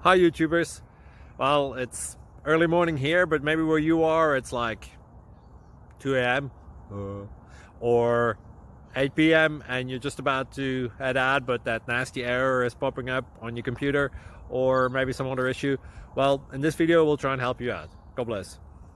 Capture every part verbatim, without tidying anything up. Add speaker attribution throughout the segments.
Speaker 1: Hi YouTubers. Well, it's early morning here, but maybe where you are it's like two A M uh, or eight P M and you're just about to head out, but that nasty error is popping up on your computer, or maybe some other issue. Well, in this video we'll try and help you out. God bless.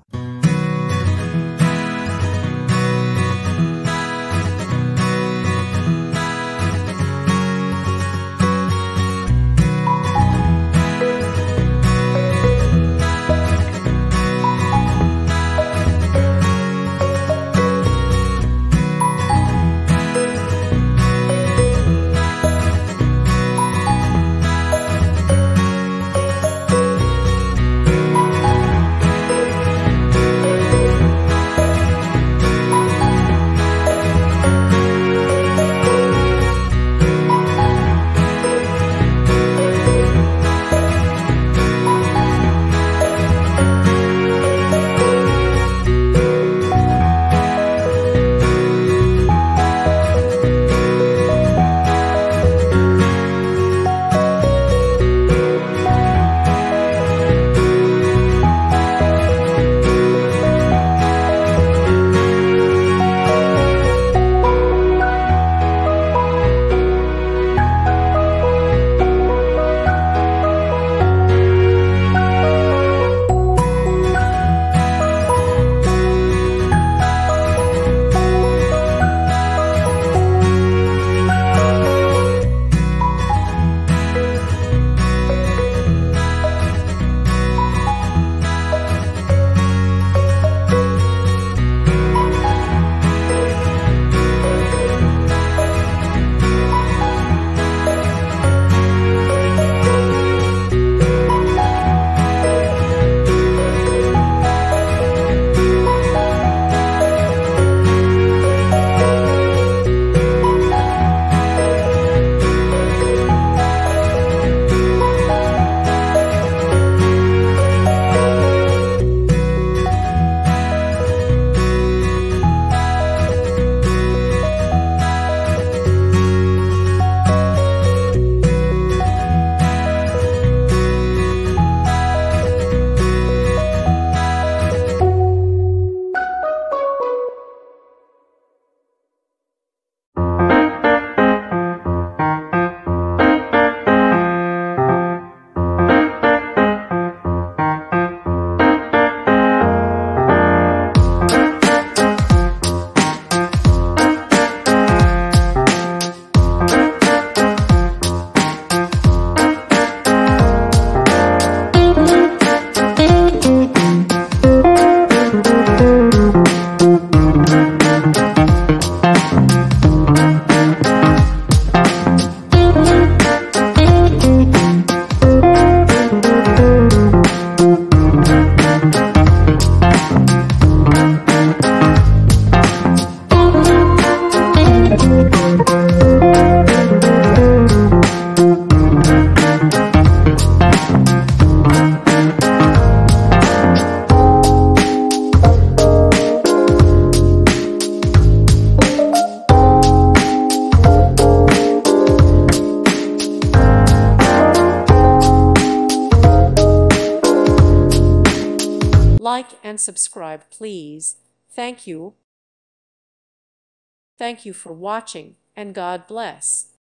Speaker 2: Like and subscribe, please. Thank you. Thank you for watching, and God bless.